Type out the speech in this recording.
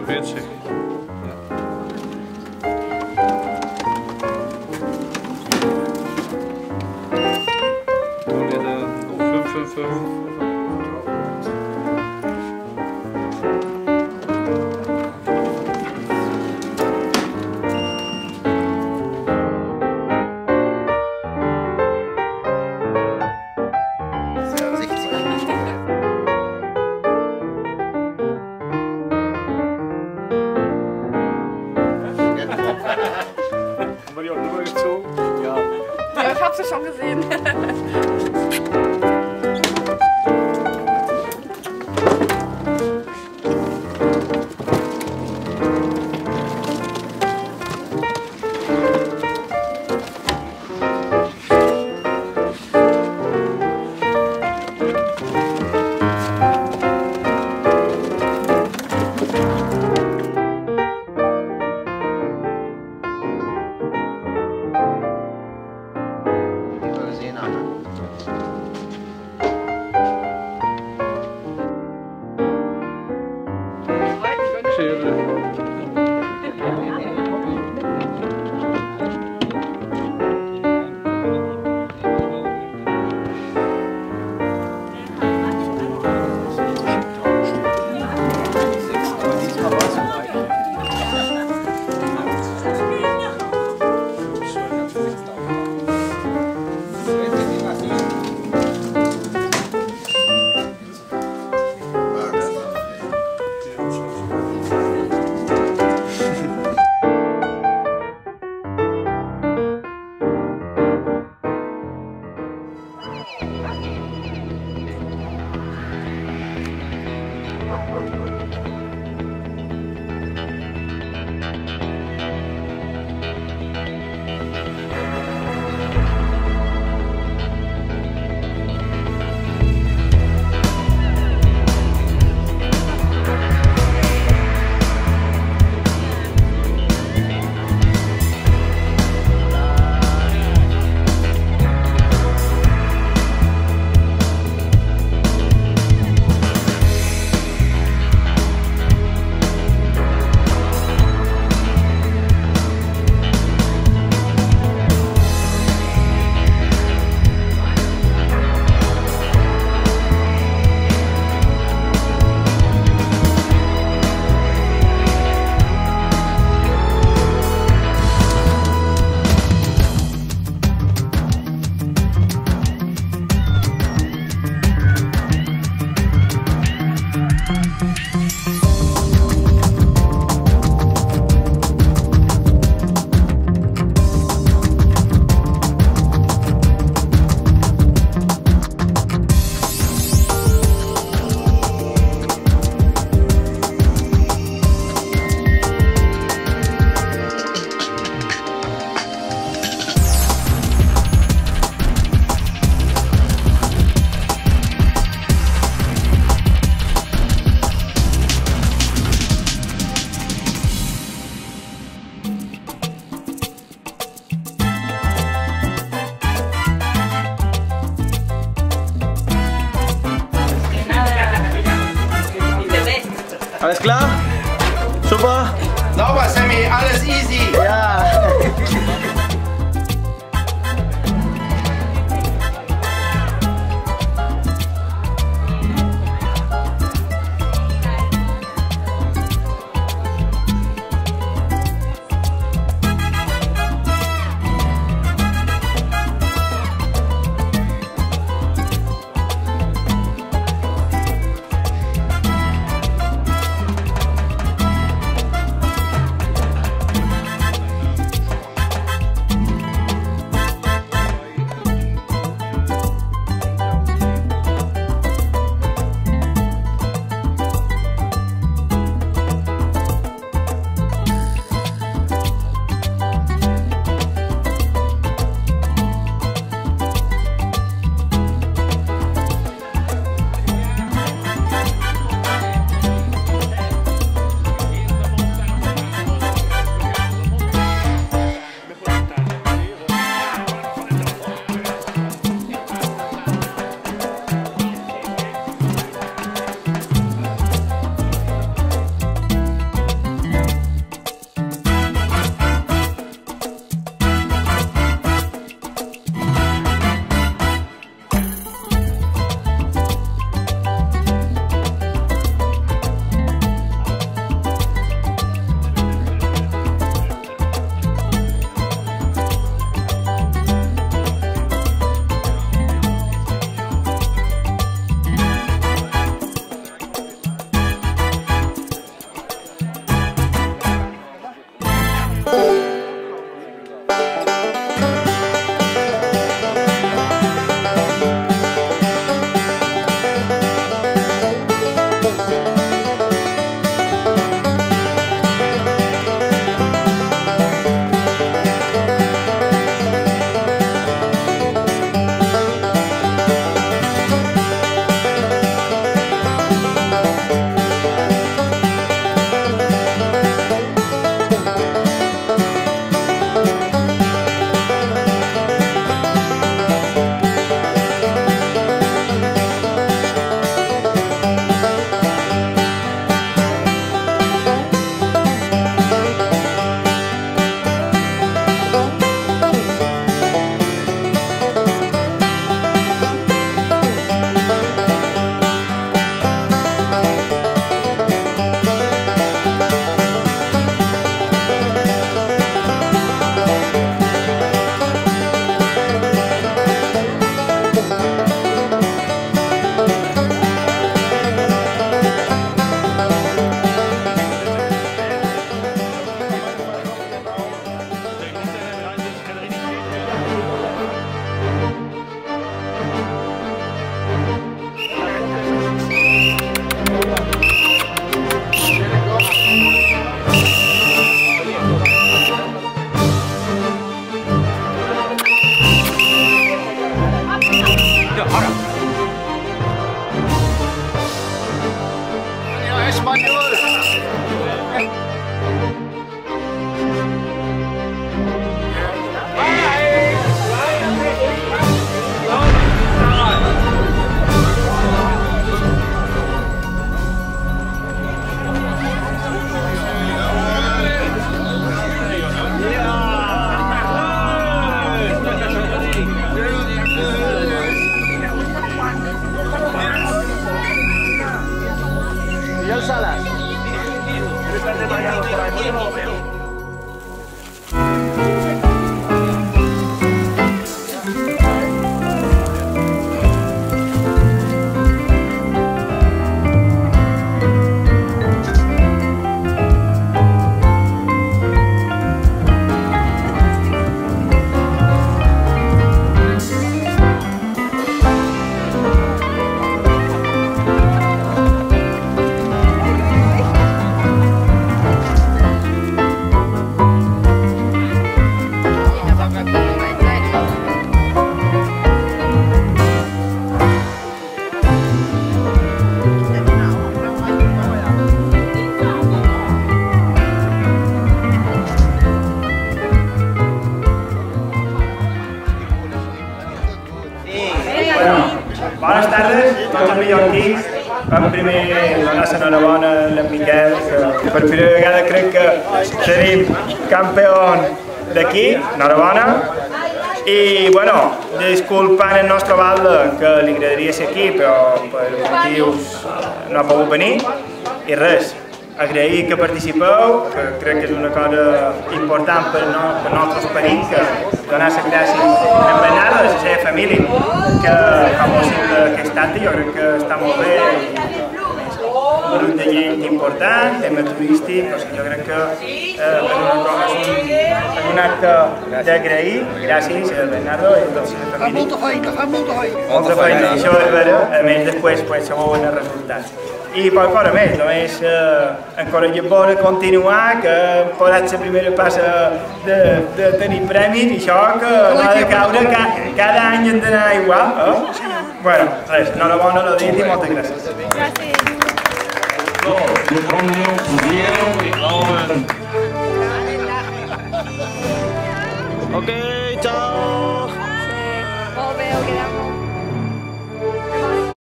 Quetschig. Toilette 555. Ja, ich hab's ja schon gesehen. Alles klar? Super? Sauber, Sammy, alles easy. Ja. tots els mallorquins, en primer donar l'enhorabona a en Miquel, que per primera vegada crec que tenim campió d'aquí, enhorabona. I, bueno, disculpant el nostre Valde, que li agradaria ser aquí, però per motius no ha pogut venir. I res, agrair que participeu, que crec que és una cosa important per nostre esperit, que donar les gràcies a Bernardo, a la seva família, que fa possible aquest acte, jo crec que està molt bé. Un grup de gent important, tema turístic, o sigui, jo crec que és un acte d'agrair, gràcies a Bernardo i a tota la família. Fa molta feina. Molta feina, això és vera, a més després se veuen els resultats. I per cosa més, només encoratjar-vos a continuar, que podrà ser la primera passa de tenir premis i això que no ha de caure, cada any hem d'anar igual. Bueno, res, enhorabona a la dit i moltes gràcies. Gràcies. So, wir kommen hier zu dir. Ich glaube. Ok, ciao. Molt bé, ho quedamos.